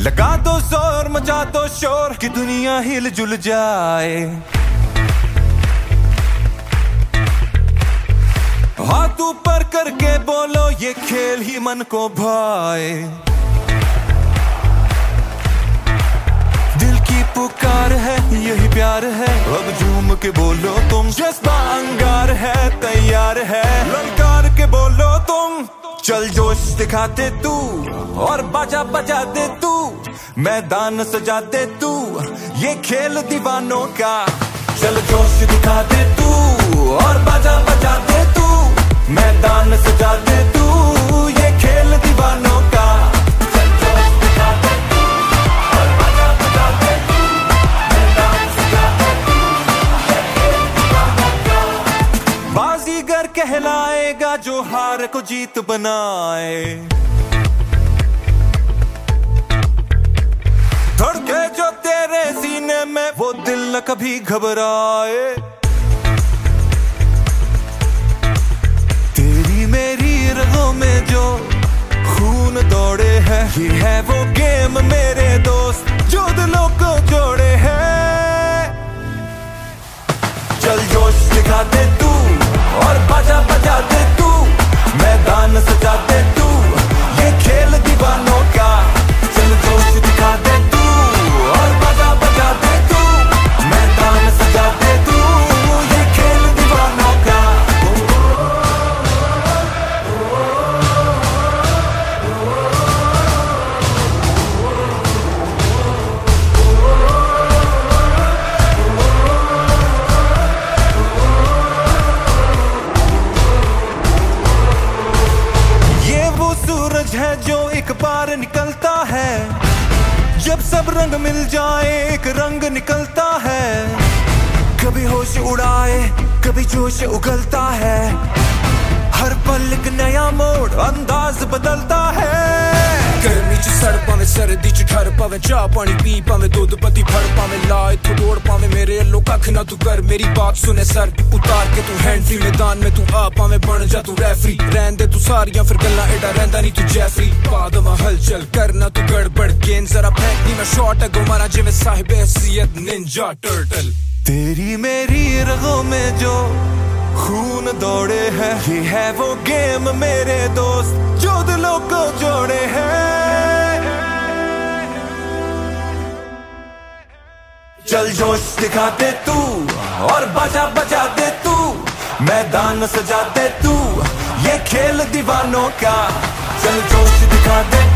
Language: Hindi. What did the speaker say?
लगा दो जोर मचा दो शोर कि दुनिया हिल जुल जाए। हाथ ऊपर करके बोलो ये खेल ही मन को भाए। दिल की पुकार है यही प्यार है, अब झूम के बोलो तुम। जज्बा अंगार है तैयार है, ललकार के बोलो तुम। चल जोश दिखा दे तू और बाजा बजा दे तू, मैदान सजा दे तू ये खेल दीवानों का। चल जोश दिखा दे तू और बाजा बजा दे तू, मैदान सजा दे तू ये खेल दीवानों का। चल जोश दिखा दे तू और बाजा बजा दे तू, मैदान सजा दे तू ये खेल दीवानों का। बाजीगर कहलाएगा जो हार को जीत बनाए, धड़के जो तेरे सीने में वो दिल न कभी घबराए। तेरी मेरी रगों में जो खून दौड़े है, ये है वो गेम मेरे दोस्त जो दिलों को जोड़े है। चल जोश दिखा दे तू और बाजा बजा दे तू, मैदान सजा दे तू ये खेल दीवानों का। चल जोश दिखा दे तू और बाजा बजा दे तू, मैदान सजा दे तू ये खेल दीवानों का। ये वो सूरज है जो एक बार निकलता है, जब सब रंग मिल जाए एक रंग निकलता है। कभी होश उड़ाए कभी जोश उगलता है, हर पल एक नया मोड़ अंदाज बदलता है। गर्मी च सड़ पावे सर्दी च ठर पावे, चाह पानी पी पावे दूध पत्ती फड़ पावे, ला इत्थों दौड़ पावे मेरे अल्लो कख ना तू कर। मेरी बात सुने सर उतार के तू हैंड फ्री, मैदान में तू आ पावे बन जा तू रेफरी। रहन दे तू सारियां फिर गल्लां एडा रहंदा नहीं तू जैफरी। पा दवा हलचल करना तू गड़बड़ गेंद जरा फेंक दी मैं शॉट है गोमारा जिवें साहिब हैसियत निंजा टर्टल। तेरी मेरी रगों में जो खून दौड़े है, ये है वो गेम मेरे दोस्त जो दिलों को जोड़े है। चल जोश दिखा दे तू और बाजा बजा दे तू, मैदान सजा दे तू ये खेल दीवानों का। चल जोश दिखा दे